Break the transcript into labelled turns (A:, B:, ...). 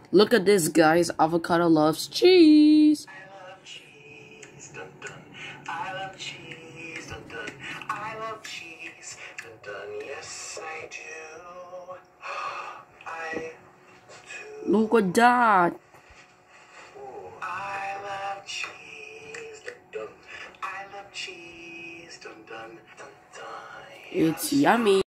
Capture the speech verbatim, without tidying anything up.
A: Look at this, guys. Avocado loves cheese.
B: I love cheese. Dun dun. I love cheese. Dun dun. I love cheese. Dun dun. Yes, I do. I do.
A: Look at that.
B: I love cheese. Dun dun. I love cheese. Dun dun. Dun dun.
A: It's yummy.